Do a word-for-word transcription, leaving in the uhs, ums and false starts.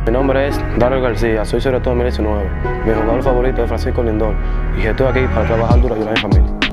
Mi nombre es Darol Garcia, soy sobre todo dos mil diecinueve. Mi jugador favorito es Francisco Lindor y estoy aquí para trabajar duro y ayudar a mi familia.